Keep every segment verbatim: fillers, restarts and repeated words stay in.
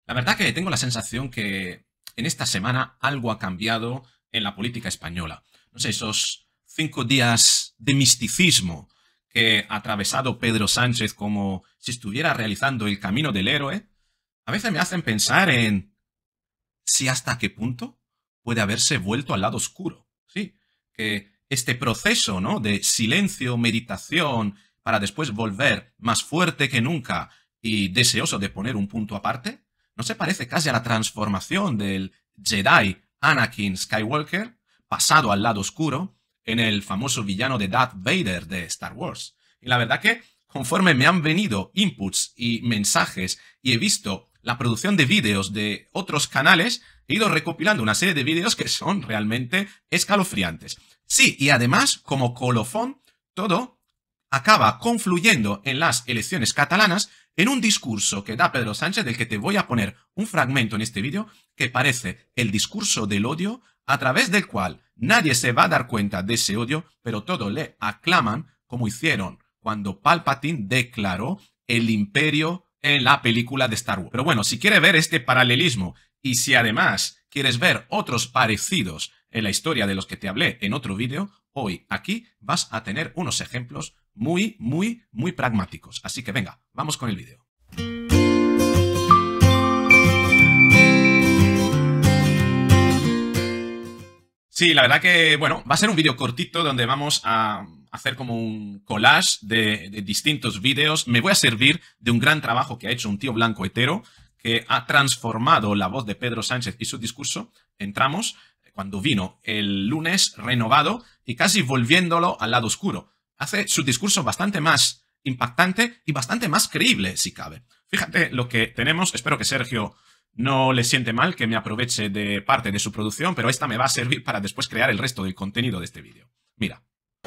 La verdad que tengo la sensación que en esta semana algo ha cambiado en la política española. No sé, esos cinco días de misticismo que ha atravesado Pedro Sánchez como si estuviera realizando el camino del héroe, a veces me hacen pensar en si hasta qué punto puede haberse vuelto al lado oscuro. Sí, que este proceso, ¿no?, de silencio, meditación, para después volver más fuerte que nunca y deseoso de poner un punto aparte, ¿no se parece casi a la transformación del Jedi Anakin Skywalker, pasado al lado oscuro, en el famoso villano de Darth Vader de Star Wars? Y la verdad que, conforme me han venido inputs y mensajes y he visto la producción de vídeos de otros canales, he ido recopilando una serie de vídeos que son realmente escalofriantes. Sí, y además, como colofón, todo acaba confluyendo en las elecciones catalanas en un discurso que da Pedro Sánchez, del que te voy a poner un fragmento en este vídeo, que parece el discurso del odio, a través del cual nadie se va a dar cuenta de ese odio, pero todos le aclaman, como hicieron cuando Palpatine declaró el imperio en la película de Star Wars. Pero bueno, si quieres ver este paralelismo y si además quieres ver otros parecidos en la historia de los que te hablé en otro vídeo, hoy aquí vas a tener unos ejemplos muy, muy, muy pragmáticos. Así que venga, vamos con el vídeo. Sí, la verdad que, bueno, va a ser un vídeo cortito donde vamos a hacer como un collage de, de distintos vídeos. Me voy a servir de un gran trabajo que ha hecho un tío blanco hetero que ha transformado la voz de Pedro Sánchez y su discurso. Entramos cuando vino el lunes renovado y casi volviéndolo al lado oscuro. Hace su discurso bastante más impactante y bastante más creíble, si cabe. Fíjate lo que tenemos. Espero que Sergio no le siente mal que me aproveche de parte de su producción, pero esta me va a servir para después crear el resto del contenido de este vídeo. Mira.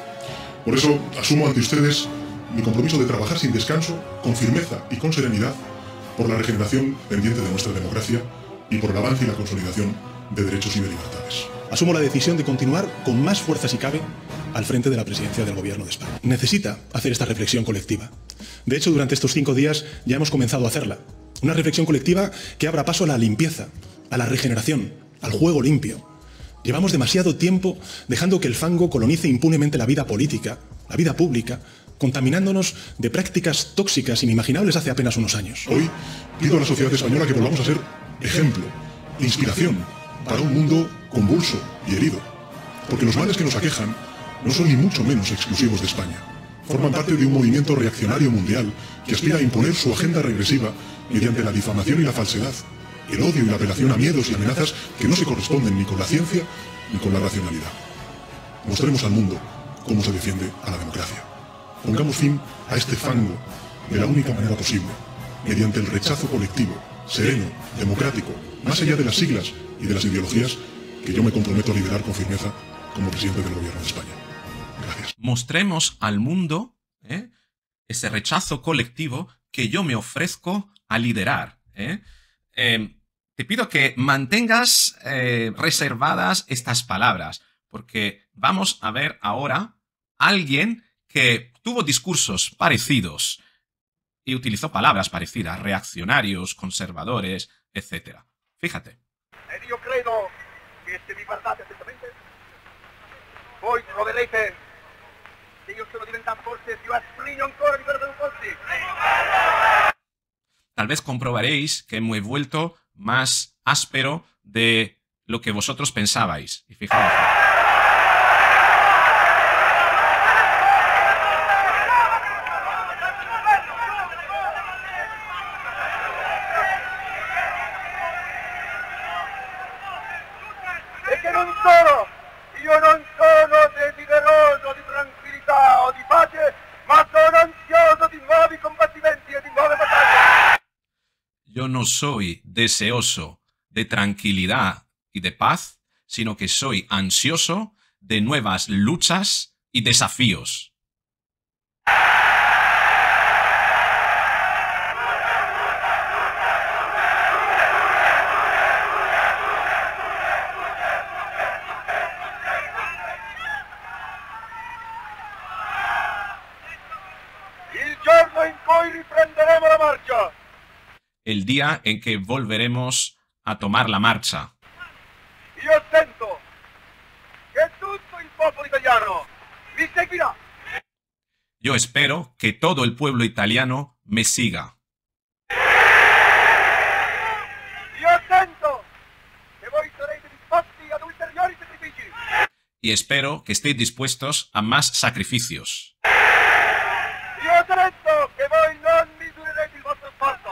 Por eso asumo ante ustedes mi compromiso de trabajar sin descanso, con firmeza y con serenidad, por la regeneración pendiente de nuestra democracia y por el avance y la consolidación de derechos y de libertades. Asumo la decisión de continuar con más fuerza si cabe al frente de la presidencia del Gobierno de España. Necesita hacer esta reflexión colectiva. De hecho, durante estos cinco días ya hemos comenzado a hacerla. Una reflexión colectiva que abra paso a la limpieza, a la regeneración, al juego limpio. Llevamos demasiado tiempo dejando que el fango colonice impunemente la vida política, la vida pública, contaminándonos de prácticas tóxicas inimaginables hace apenas unos años. Hoy pido a la sociedad española que volvamos a ser ejemplo, inspiración, para un mundo convulso y herido. Porque los males que nos aquejan no son ni mucho menos exclusivos de España. Forman parte de un movimiento reaccionario mundial que aspira a imponer su agenda regresiva mediante la difamación y la falsedad, el odio y la apelación a miedos y amenazas que no se corresponden ni con la ciencia ni con la racionalidad. Mostremos al mundo cómo se defiende a la democracia. Pongamos fin a este fango de la única manera posible, mediante el rechazo colectivo, sereno, democrático, más allá de las siglas y de las ideologías que yo me comprometo a liderar con firmeza como presidente del Gobierno de España. Gracias. Mostremos al mundo ¿eh? ese rechazo colectivo que yo me ofrezco a liderar. ¿eh? Eh, te pido que mantengas eh, reservadas estas palabras, porque vamos a ver ahora a alguien que tuvo discursos parecidos y utilizó palabras parecidas, reaccionarios, conservadores, etcétera. Fíjate. Ed io credo che se vi guardate attentamente, voi troverete che io sono diventato forse più asprigno ancora di quello che non fossi. Tal vez comprobaréis que me he vuelto más áspero de lo que vosotros pensabais. Y fijaos. E che non sono, io non sono desideroso di tranquillità o di pace, ma sono ansioso di nuovi combattimenti e di nuove battaglie. Yo no soy deseoso de tranquilidad y de paz, sino que soy ansioso de nuevas luchas y desafíos. el día en que volveremos a tomar la marcha. Io sento che tutto il popolo italiano mi seguirà. Yo espero que todo el pueblo italiano me siga. Io sento che voi sarete disposti ad ulteriori sacrifici. Y espero que estéis dispuestos a más sacrificios. Io sento che voi non misurerete il vostro sforzo.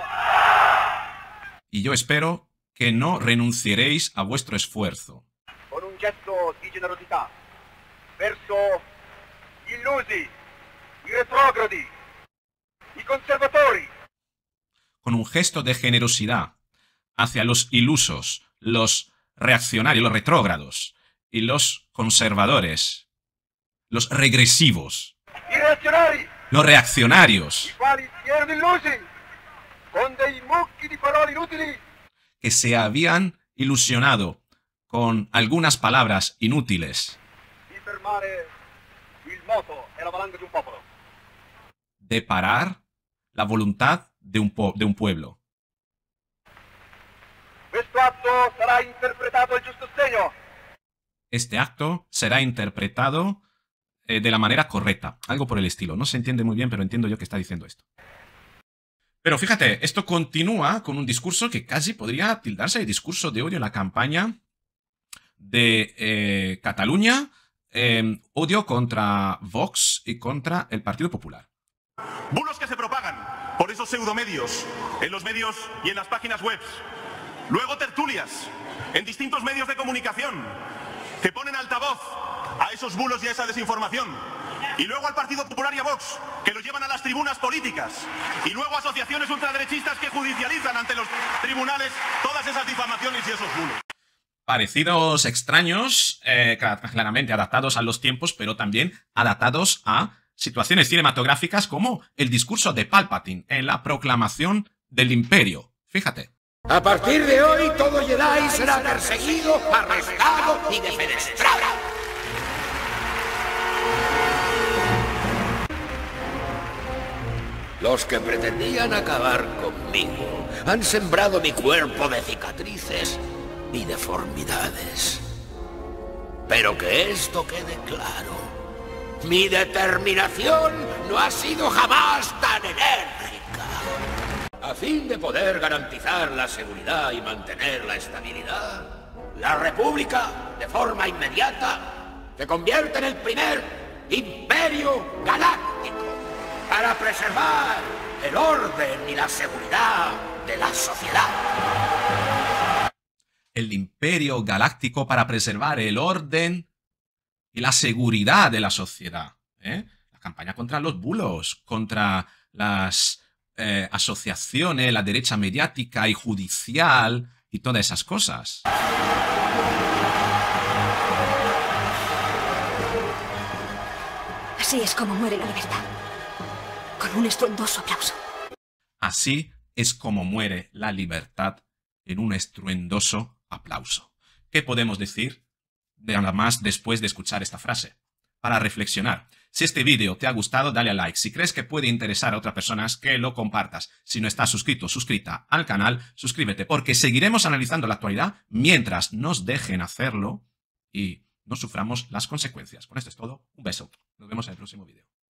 Y yo espero que no renunciaréis a vuestro esfuerzo. Con un gesto di generosità verso gli illusi, i retrogradi, i conservatori. Con un gesto de generosidad hacia los ilusos, los reaccionarios, los retrógrados y los conservadores, los regresivos, I reazionari, los reaccionarios, i quali si erano illusi con dei mucchi di parole inutili, que se habían ilusionado con algunas palabras inútiles di fermare il moto e la valanga di un popolo. de parar la voluntad de un, po- de un pueblo. Questo atto sarà interpretato al giusto segno. Este acto será interpretado eh, de la manera correcta, algo por el estilo. No se entiende muy bien, pero entiendo yo que está diciendo esto. Pero fíjate, esto continúa con un discurso que casi podría tildarse de discurso de odio en la campaña de eh, Cataluña, eh, odio contra Vox y contra el Partido Popular. Bulos que se propagan por esos pseudomedios, en los medios y en las páginas web. Luego tertulias en distintos medios de comunicación que ponen altavoz a esos bulos y a esa desinformación. Y luego al Partido Popular y a Vox, que los llevan a las tribunas políticas. Y luego asociaciones ultraderechistas que judicializan ante los tribunales todas esas difamaciones y esos bulos. Parecidos extraños, eh, claramente adaptados a los tiempos, pero también adaptados a situaciones cinematográficas como el discurso de Palpatine en la proclamación del Imperio. Fíjate. A partir de hoy, todo Jedi será perseguido, arrestado y defenestrado. Los que pretendían acabar conmigo han sembrado mi cuerpo de cicatrices y deformidades. Pero que esto quede claro. Mi determinación no ha sido jamás tan enérgica. A fin de poder garantizar la seguridad y mantener la estabilidad, la República, de forma inmediata, se convierte en el primer imperio galáctico para preservar el orden y la seguridad de la sociedad. El Imperio Galáctico para preservar el orden y la seguridad de la sociedad. ¿eh? La campaña contra los bulos, contra las eh, asociaciones, la derecha mediática y judicial y todas esas cosas. Así es como muere la libertad. Con un estruendoso aplauso. Así es como muere la libertad en un estruendoso aplauso. ¿Qué podemos decir nada más después de escuchar esta frase? Para reflexionar. Si este vídeo te ha gustado, dale a like. Si crees que puede interesar a otras personas, que lo compartas. Si no estás suscrito o suscrita al canal, suscríbete, porque seguiremos analizando la actualidad mientras nos dejen hacerlo y no suframos las consecuencias. Con esto es todo. Un beso. Nos vemos en el próximo vídeo.